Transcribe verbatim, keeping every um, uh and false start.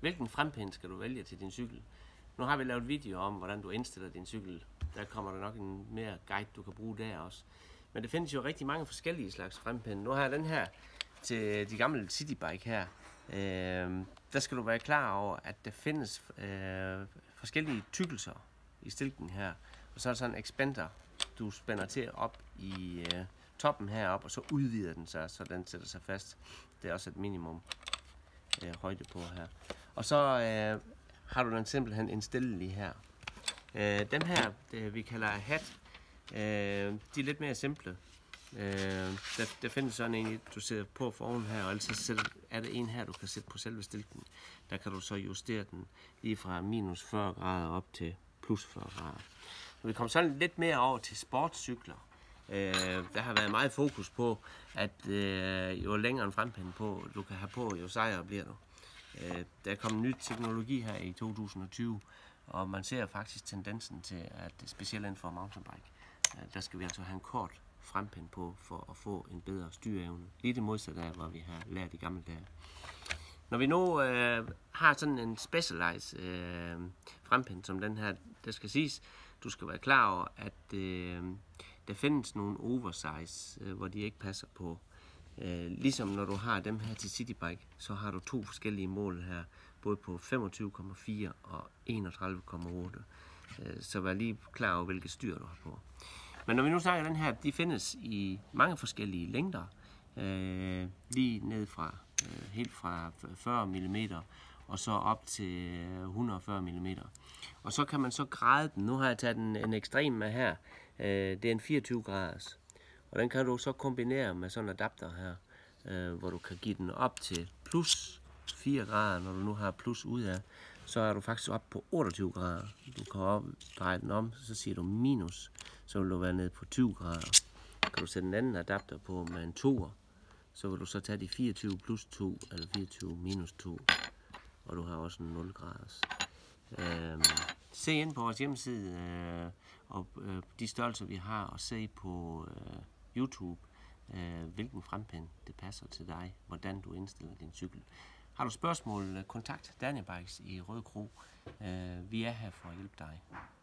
hvilken frempind skal du vælge til din cykel? Nu har vi lavet video om, hvordan du indstiller din cykel. Der kommer der nok en mere guide, du kan bruge der også. Men det findes jo rigtig mange forskellige slags frempinde. Nu har jeg den her til de gamle Citybike her. Øh, der skal du være klar over, at der findes øh, forskellige tykkelser i stilken her. Og så er der sådan en expander, du spænder til op i øh, toppen heroppe, og så udvider den sig, så den sætter sig fast. Det er også et minimum øh, højde på her. Og så øh, har du den simpelthen indstillelig her. Øh, dem her, det, vi kalder hat, øh, de er lidt mere simple. Øh, der, der findes sådan en, du sætter på foran her, og ellers er det en her, du kan sætte på selve stilken. Der kan du så justere den lige fra minus fyrre grader op til plus fyrre grader. Så vi kommer sådan lidt mere over til sportscykler. Øh, der har været meget fokus på, at øh, jo længere en frempinde på, du kan have på, jo sejere bliver du. Øh, der er kommet ny teknologi her i to tusind og tyve, og man ser faktisk tendensen til, at specielt inden for mountainbike, øh, der skal vi altså have en kort frempinde på, for at få en bedre styreevne. Lige det modsatte af, hvad vi har lært i gamle dage. Når vi nu øh, har sådan en specialized øh, frempinde som den her, der skal siges, du skal være klar over, at øh, der findes nogle oversize, øh, hvor de ikke passer på. Øh, ligesom når du har dem her til Citybike, så har du to forskellige mål her, både på femogtyve komma fire og enogtredive komma otte. Øh, så vær lige klar over, hvilket styr du har på. Men når vi nu snakker den her, de findes i mange forskellige længder. Øh, lige ned fra, øh, helt fra fyrre millimeter og så op til et hundrede og fyrre millimeter. Og så kan man så grade den. Nu har jeg taget en, en ekstrem med her. Øh, det er en fireogtyve graders. Og den kan du så kombinere med sådan en adapter her, øh, hvor du kan give den op til plus fire grader, når du nu har plus ud af. Så er du faktisk op på otteogtyve grader. Du kan op, dreje den om, så siger du minus, så vil du være nede på tyve grader. Kan du sætte en anden adapter på med en toer, så vil du så tage de fireogtyve plus to, eller fireogtyve minus to, og du har også en nul graders. Øhm, se ind på vores hjemmeside, øh, og øh, de størrelser vi har, og se på øh, YouTube, øh, hvilken frempind det passer til dig, hvordan du indstiller din cykel. Har du spørgsmål, kontakt Danny Bikes i Røde Kro. Øh, vi er her for at hjælpe dig.